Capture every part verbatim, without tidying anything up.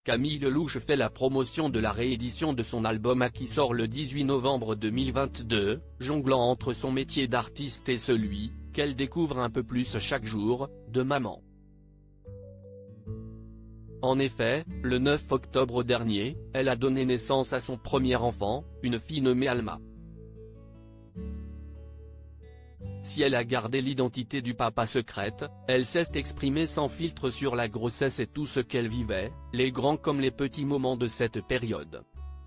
Camille Lelouch fait la promotion de la réédition de son album A qui sort le dix-huit novembre deux mille vingt-deux, jonglant entre son métier d'artiste et celui, qu'elle découvre un peu plus chaque jour, de maman. En effet, le neuf octobre dernier, elle a donné naissance à son premier enfant, une fille nommée Alma. Si elle a gardé l'identité du papa secrète, elle s'est exprimée sans filtre sur la grossesse et tout ce qu'elle vivait, les grands comme les petits moments de cette période.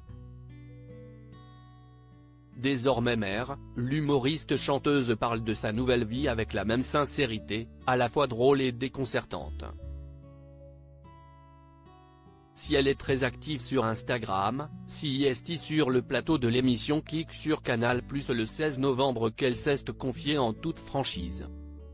Désormais mère, l'humoriste chanteuse parle de sa nouvelle vie avec la même sincérité, à la fois drôle et déconcertante. Si elle est très active sur Instagram, si est sur le plateau de l'émission Clique sur Canal plus le seize novembre qu'elle s'est confiée en toute franchise.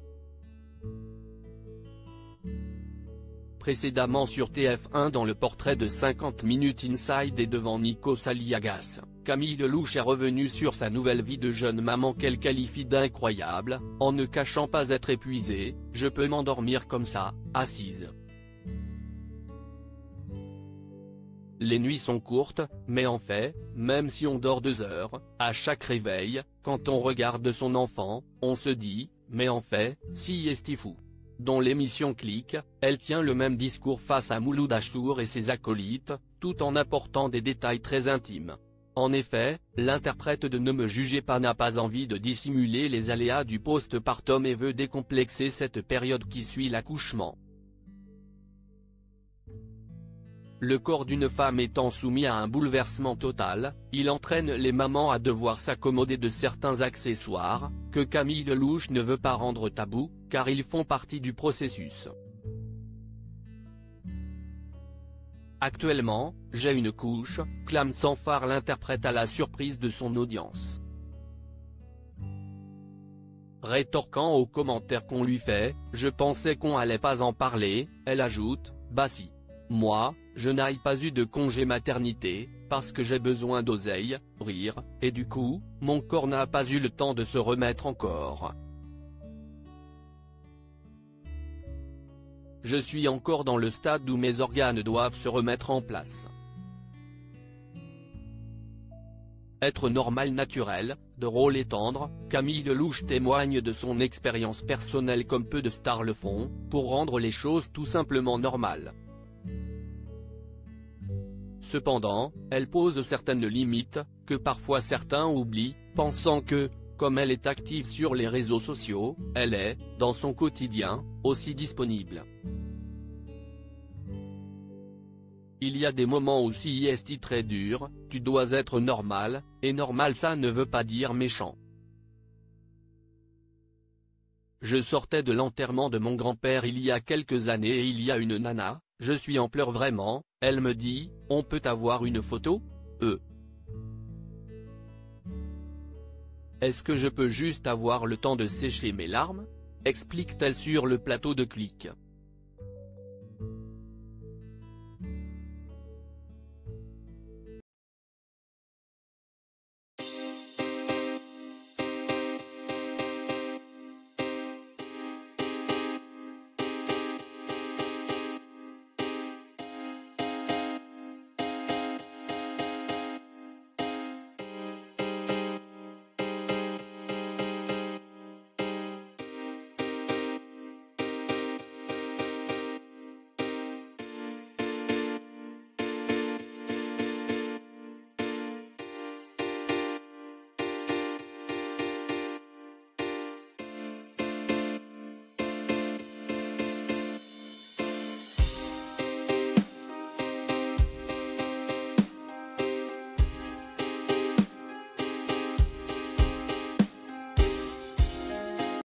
Précédemment sur T F un dans le portrait de cinquante minutes Inside et devant Nikos Aliagas, Camille Lelouch est revenue sur sa nouvelle vie de jeune maman qu'elle qualifie d'incroyable, en ne cachant pas être épuisée, « Je peux m'endormir comme ça, assise. Les nuits sont courtes, mais en fait, même si on dort deux heures, à chaque réveil, quand on regarde son enfant, on se dit, mais en fait, si est fou. » Dans l'émission Clique, elle tient le même discours face à Mouloud Achour et ses acolytes, tout en apportant des détails très intimes. En effet, l'interprète de Ne me jugez pas n'a pas envie de dissimuler les aléas du post-partum et veut décomplexer cette période qui suit l'accouchement. Le corps d'une femme étant soumis à un bouleversement total, il entraîne les mamans à devoir s'accommoder de certains accessoires, que Camille Lelouch ne veut pas rendre tabou, car ils font partie du processus. Actuellement, j'ai une couche, clame sans phare l'interprète à la surprise de son audience. Rétorquant aux commentaires qu'on lui fait, « Je pensais qu'on allait pas en parler », elle ajoute, « Bah si. Moi, je n'ai pas eu de congé maternité, parce que j'ai besoin d'oseille, rire, et du coup, mon corps n'a pas eu le temps de se remettre encore. Je suis encore dans le stade où mes organes doivent se remettre en place. » Être normal naturel, drôle et tendre, Camille Lelouch témoigne de son expérience personnelle comme peu de stars le font, pour rendre les choses tout simplement normales. Cependant, elle pose certaines limites, que parfois certains oublient, pensant que, comme elle est active sur les réseaux sociaux, elle est, dans son quotidien, aussi disponible. Il y a des moments où si est très dur, tu dois être normal, et normal ça ne veut pas dire méchant. Je sortais de l'enterrement de mon grand-père il y a quelques années et il y a une nana, je suis en pleurs vraiment, elle me dit, on peut avoir une photo ? Euh. Est-ce que je peux juste avoir le temps de sécher mes larmes ? Explique-t-elle sur le plateau de Clique.